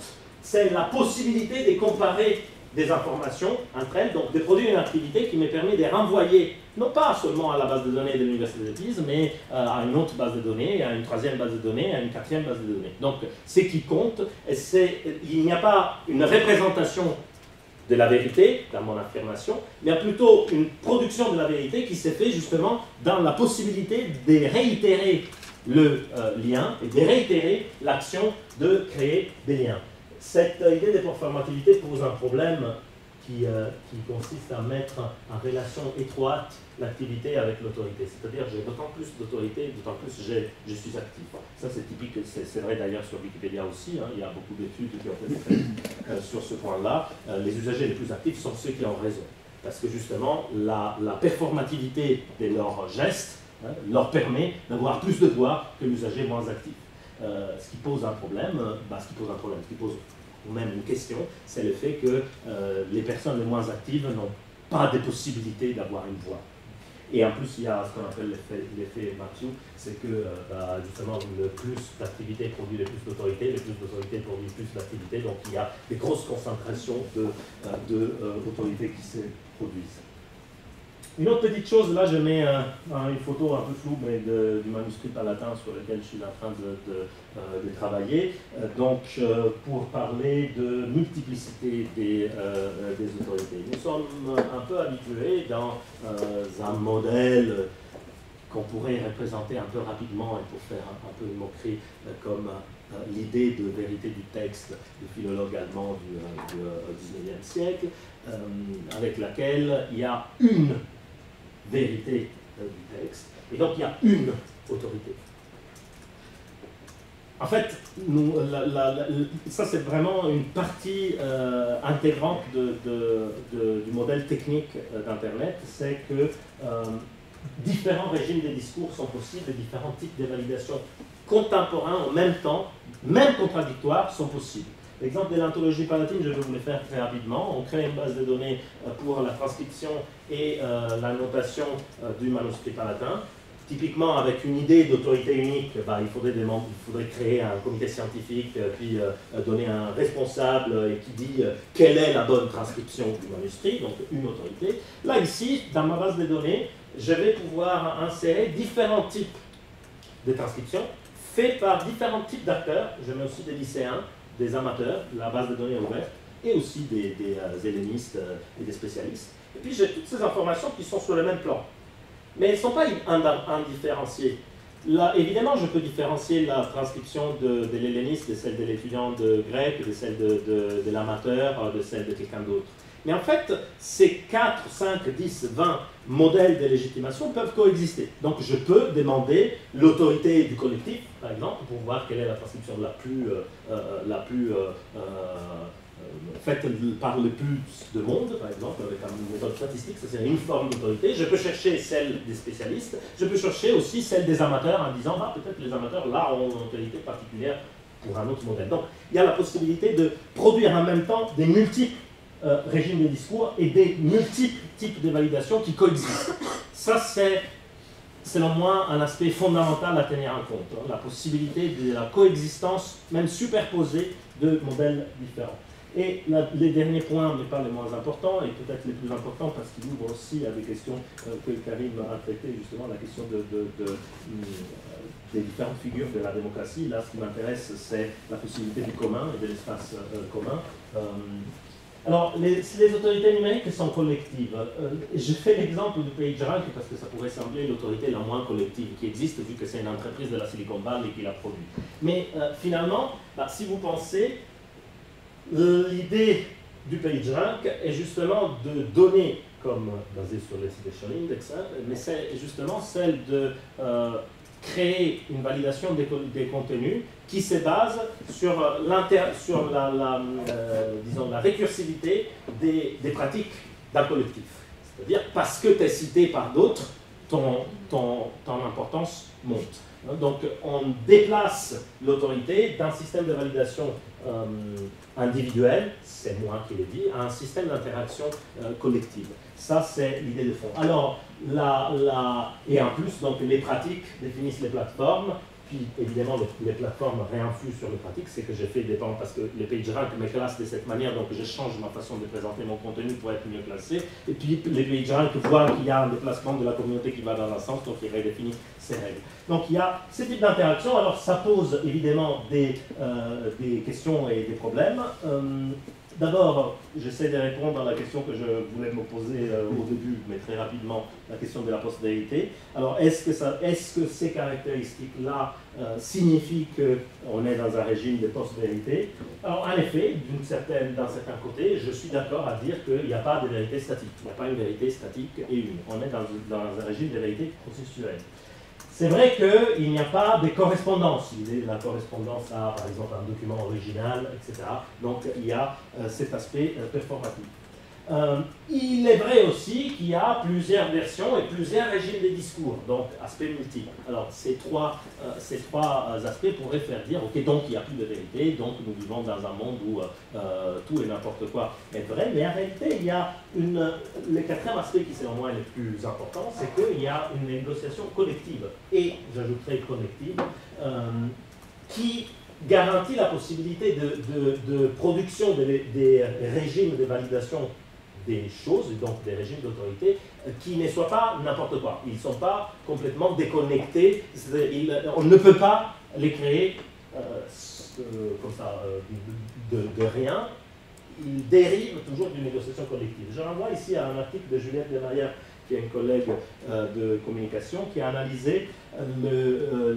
c'est la possibilité de comparer des informations entre elles, donc de produire une activité qui me permet de renvoyer, non pas seulement à la base de données de l'Université de Pise, mais euh, à une autre base de données, à une troisième base de données, à une quatrième base de données. Donc, ce qui compte, c'est il n'y a pas une représentation de la vérité dans mon affirmation, mais plutôt une production de la vérité qui s'est fait justement dans la possibilité de réitérer le euh, lien et de réitérer l'action de créer des liens. Cette euh, idée de performativité pose un problème qui, euh, qui consiste à mettre en relation étroite l'activité avec l'autorité. C'est-à-dire, j'ai d'autant plus d'autorité, d'autant plus je suis actif. Ça, c'est typique, c'est vrai d'ailleurs sur Wikipédia aussi, hein, il y a beaucoup d'études qui ont été faites euh, sur ce point-là. Euh, les usagers les plus actifs sont ceux qui ont raison. Parce que justement, la, la performativité de leurs gestes hein, leur permet d'avoir plus de pouvoir que l'usager moins actif. Euh, ce qui pose un problème, bah, ce qui pose un problème, ce qui pose ou même une question, c'est le fait que euh, les personnes les moins actives n'ont pas de possibilité d'avoir une voix. Et en plus, il y a ce qu'on appelle l'effet Mathieu, c'est que euh, bah, justement, le plus d'activité produit le plus d'autorité, le plus d'autorité produit plus d'activité, donc il y a des grosses concentrations d'autorités de, euh, de, euh, qui se produisent. Une autre petite chose, là je mets euh, une photo un peu floue mais de, du manuscrit palatin sur lequel je suis en train de, de, euh, de travailler. Euh, donc euh, pour parler de multiplicité des, euh, des autorités. Nous sommes un peu habitués dans euh, un modèle qu'on pourrait représenter un peu rapidement et pour faire un, un peu une moquerie euh, comme euh, l'idée de vérité du texte du philologue allemand du, euh, du euh, dix-neuvième siècle, euh, avec laquelle il y a une vérité euh, du texte, et donc il y a une autorité. En fait, nous, la, la, la, ça c'est vraiment une partie euh, intégrante de, de, de, du modèle technique euh, d'Internet, c'est que euh, différents régimes de discours sont possibles et différents types de validation contemporains en même temps, même contradictoires, sont possibles. L'exemple de l'anthologie palatine, je vais vous le faire très rapidement. On crée une base de données pour la transcription et euh, la notation euh, du manuscrit palatin. Typiquement, avec une idée d'autorité unique, bah, il, faudrait des membres, il faudrait créer un comité scientifique, puis euh, donner un responsable euh, qui dit euh, quelle est la bonne transcription du manuscrit, donc une autorité. Là, ici, dans ma base de données, je vais pouvoir insérer différents types de transcriptions faits par différents types d'acteurs. Je mets aussi des lycéens, des amateurs, la base de données est ouverte, et aussi des, des euh, hellénistes euh, et des spécialistes. Et puis j'ai toutes ces informations qui sont sur le même plan. Mais elles ne sont pas indifférenciées. Là, évidemment, je peux différencier la transcription de, de l'helléniste de celle de l'étudiant de grec, de celle de, de, de l'amateur, de celle de quelqu'un d'autre. Mais en fait, ces quatre, cinq, dix, vingt modèles de légitimation peuvent coexister. Donc je peux demander l'autorité du collectif, par exemple, pour voir quelle est la transcription la plus, euh, euh, la plus euh, euh, faite par le plus de monde, par exemple, avec une méthode statistique, ça c'est une forme d'autorité. Je peux chercher celle des spécialistes, je peux chercher aussi celle des amateurs en disant, ah, peut-être les amateurs là ont une autorité particulière pour un autre modèle. Donc il y a la possibilité de produire en même temps des multiples Euh, régime de discours et des multiples types de validation qui coexistent. Ça, c'est, selon moi, un aspect fondamental à tenir en compte, hein, la possibilité de la coexistence, même superposée, de modèles différents. Et la, les derniers points, mais pas les moins importants, et peut-être les plus importants, parce qu'ils ouvrent aussi à des questions euh, que Karim a traitées, justement, la question de, de, de, de des différentes figures de la démocratie. Là, ce qui m'intéresse, c'est la possibilité du commun et de l'espace euh, commun. Euh, Alors, les, si les autorités numériques sont collectives, euh, je fais l'exemple du PageRank parce que ça pourrait sembler l'autorité la moins collective qui existe vu que c'est une entreprise de la Silicon Valley qui l'a produit. Mais euh, finalement, bah, si vous pensez, l'idée du PageRank est justement de donner, comme basé sur les Citation Index, hein, mais c'est justement celle de euh, créer une validation des, des contenus qui se base sur, sur la, la, euh, disons, la récursivité des, des pratiques d'un collectif. C'est-à-dire, parce que tu es cité par d'autres, ton, ton, ton importance monte. Donc, on déplace l'autorité d'un système de validation euh, individuel, c'est moi qui l'ai dit, à un système d'interaction euh, collective. Ça, c'est l'idée de fond. Alors, la, la, et en plus, donc, les pratiques définissent les plateformes, puis évidemment les, les plateformes réinfluent sur les pratiques, c'est que j'ai fait dépendre parce que les PageRank me classent de cette manière, donc je change ma façon de présenter mon contenu pour être mieux classé. Et puis les PageRank voient qu'il y a un déplacement de la communauté qui va dans un sens, donc ils redéfinissent ces règles. Donc il y a ce type d'interaction, alors ça pose évidemment des, euh, des questions et des problèmes. Euh, D'abord, j'essaie de répondre à la question que je voulais me poser euh, au début, mais très rapidement, la question de la post-vérité. Alors, est-ce que, ça, est-ce que ces caractéristiques-là euh, signifient qu'on est dans un régime de post-vérité? Alors, en effet, d'une certaine, d'un certain côté, je suis d'accord à dire qu'il n'y a pas de vérité statique. Il n'y a pas une vérité statique et une. On est dans, dans un régime de vérité processuelle. C'est vrai qu'il n'y a pas de correspondance. Il y a la correspondance à, par exemple, un document original, et cetera. Donc, il y a euh, cet aspect euh, performatif. Euh, il est vrai aussi qu'il y a plusieurs versions et plusieurs régimes de discours, donc aspect multiple. Alors, ces trois, euh, ces trois aspects pourraient faire dire, ok, donc il n'y a plus de vérité, donc nous vivons dans un monde où euh, tout et n'importe quoi est vrai, mais en réalité, il y a une, le quatrième aspect qui, selon moi, est le plus important, c'est qu'il y a une négociation collective, et j'ajouterai collective, euh, qui garantit la possibilité de, de, de production des, des régimes de validation des choses, donc des régimes d'autorité, qui ne soient pas n'importe quoi. Ils ne sont pas complètement déconnectés. Ils, on ne peut pas les créer euh, comme ça, euh, de, de rien. Ils dérivent toujours d'une négociation collective. Je renvoie ici à un article de Juliette Desmaillères, qui est une collègue euh, de communication, qui a analysé le, euh,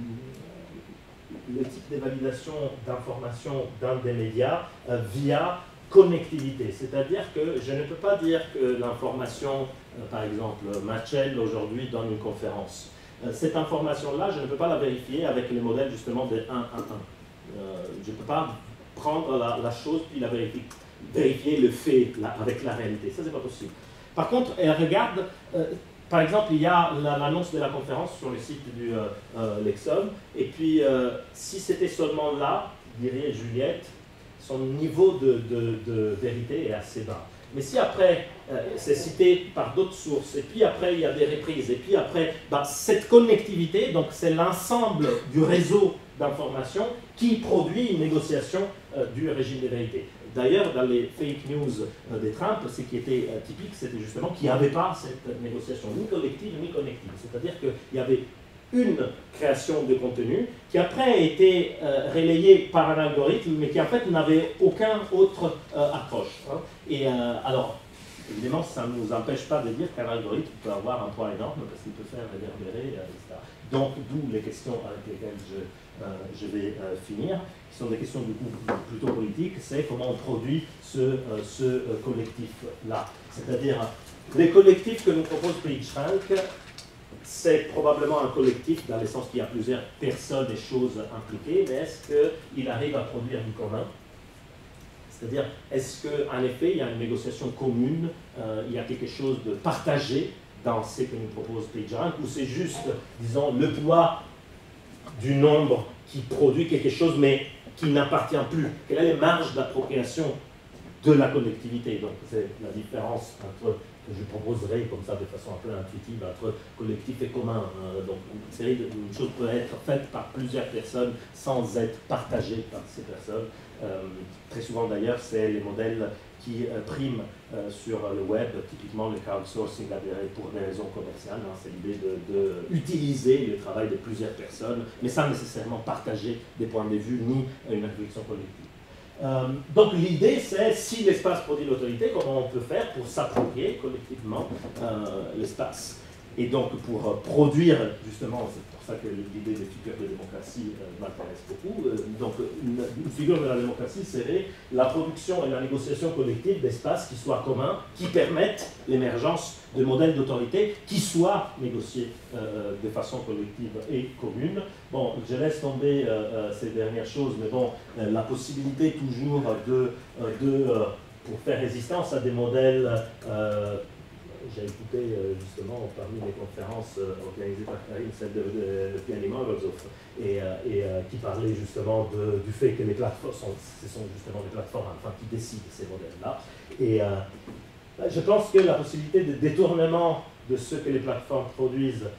le type de validation d'informations dans des médias euh, via connectivité, c'est-à-dire que je ne peux pas dire que l'information, euh, par exemple, Machel aujourd'hui donne une conférence. Euh, cette information-là, je ne peux pas la vérifier avec les modèles justement de un à un. Euh, je ne peux pas prendre la, la chose puis la vérifier, vérifier le fait la, avec la réalité. Ça, c'est pas possible. Par contre, elle regarde, euh, par exemple, il y a l'annonce de la conférence sur le site du euh, euh, Lexom, et puis euh, si c'était seulement là, dirait Juliette, son niveau de, de, de vérité est assez bas. Mais si après, euh, c'est cité par d'autres sources, et puis après, il y a des reprises, et puis après, bah, cette connectivité, donc c'est l'ensemble du réseau d'informations qui produit une négociation euh, du régime de vérité. D'ailleurs, dans les fake news euh, des Trump, ce qui était euh, typique, c'était justement qu'il n'y avait pas cette négociation, ni collective, ni connective. C'est-à-dire qu'il y avait une création de contenu qui après a été euh, relayée par un algorithme, mais qui en fait n'avait aucun autre euh, approche. Hein. Et euh, alors, évidemment, ça ne nous empêche pas de dire qu'un algorithme peut avoir un poids énorme parce qu'il peut faire réverbérer, euh, et cetera. Donc, d'où les questions avec lesquelles je, euh, je vais euh, finir, qui sont des questions du coup plutôt politiques, c'est comment on produit ce, euh, ce euh, collectif-là. C'est-à-dire, les collectifs que nous propose PageRank, c'est probablement un collectif dans le sens qu'il y a plusieurs personnes et choses impliquées, mais est-ce qu'il arrive à produire du commun? C'est-à-dire, est-ce qu'en effet, il y a une négociation commune, euh, il y a quelque chose de partagé dans ce que nous propose PageRank, ou c'est juste, disons, le poids du nombre qui produit quelque chose, mais qui n'appartient plus? Quelle est les marges d'appropriation de la connectivité? Donc, c'est la différence entre que je proposerai comme ça de façon un peu intuitive entre collectif et commun. Euh, donc une série de une chose peut être faite par plusieurs personnes sans être partagée par ces personnes. Euh, très souvent d'ailleurs, c'est les modèles qui euh, priment euh, sur le web, typiquement le crowdsourcing pour des raisons commerciales. Hein, c'est l'idée d'utiliser de, de le travail de plusieurs personnes, mais sans nécessairement partager des points de vue ni une réflexion collective. Euh, donc l'idée c'est, si l'espace produit l'autorité, comment on peut faire pour s'approprier collectivement euh, l'espace. Et donc pour euh, produire, justement, c'est pour ça que l'idée des figures de démocratie euh, m'intéresse beaucoup, euh, donc une, une figure de la démocratie serait la production et la négociation collective d'espaces qui soient communs, qui permettent l'émergence de modèles d'autorité qui soient négociés euh, de façon collective et commune. Bon, je laisse tomber euh, euh, ces dernières choses, mais bon, euh, la possibilité toujours de, euh, de euh, pour faire résistance à des modèles, euh, j'ai écouté euh, justement parmi les conférences euh, organisées par Karim, celle de, de, de Pierre Morozov, et, euh, et euh, qui parlait justement de, du fait que les plateformes, sont, ce sont justement des plateformes enfin, qui décident ces modèles-là. Et euh, je pense que la possibilité de détournement de ce que les plateformes produisent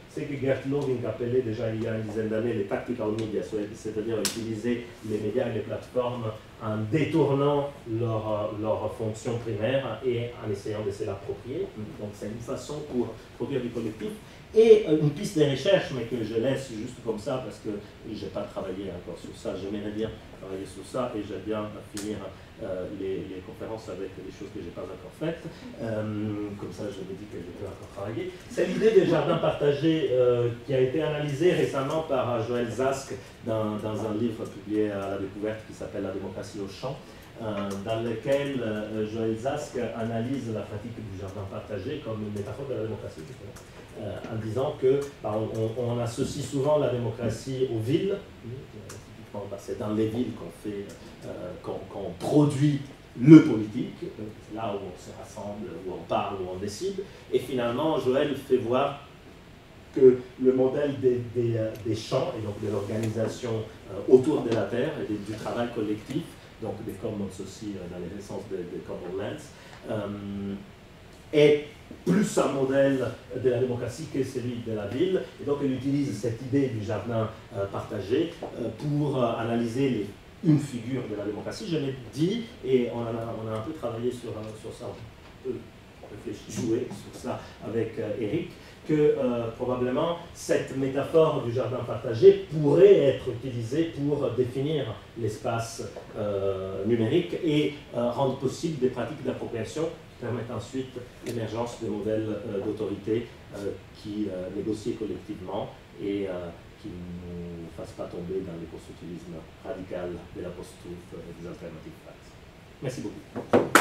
ce que Gert Loving appelait déjà il y a une dizaine d'années les tactical media, c'est-à-dire utiliser les médias et les plateformes en détournant leur, leur fonction primaire et en essayant de se l'approprier. Donc c'est une façon pour produire du collectif. Et une piste de recherche, mais que je laisse juste comme ça parce que je n'ai pas travaillé encore sur ça. J'aimerais bien travailler sur ça et j'aime bien finir euh, les, les conférences avec des choses que je n'ai pas encore faites. Euh, comme ça, je me dis que je peux encore travailler. C'est l'idée des jardins partagés euh, qui a été analysée récemment par Joël Zask dans, dans un livre publié à la découverte qui s'appelle La démocratie au champ. Euh, dans lequel euh, Joël Zask analyse la pratique du jardin partagé comme une métaphore de la démocratie, euh, en disant que bah, on, on associe souvent la démocratie aux villes. Euh, bah, c'est dans les villes qu'on fait, euh, qu'on qu'on produit le politique, là où on se rassemble, où on parle, où on décide. Et finalement, Joël fait voir que le modèle des, des, des champs et donc de l'organisation euh, autour de la terre et du travail collectif, donc des commons aussi euh, dans les essences des de Commonlands, euh, est plus un modèle de la démocratie que celui de la ville. Et donc elle utilise cette idée du jardin euh, partagé euh, pour euh, analyser les, une figure de la démocratie. Je l'ai dit, et on a, on a un peu travaillé sur, sur ça, un peu réfléchi, joué sur ça avec euh, Eric, que euh, probablement cette métaphore du jardin partagé pourrait être utilisée pour définir l'espace euh, numérique et euh, rendre possible des pratiques d'appropriation qui permettent ensuite l'émergence de modèles euh, d'autorité euh, qui euh, négocient collectivement et euh, qui ne nous fassent pas tomber dans le constructivisme radical de la post-truth et des alternatives. Merci beaucoup.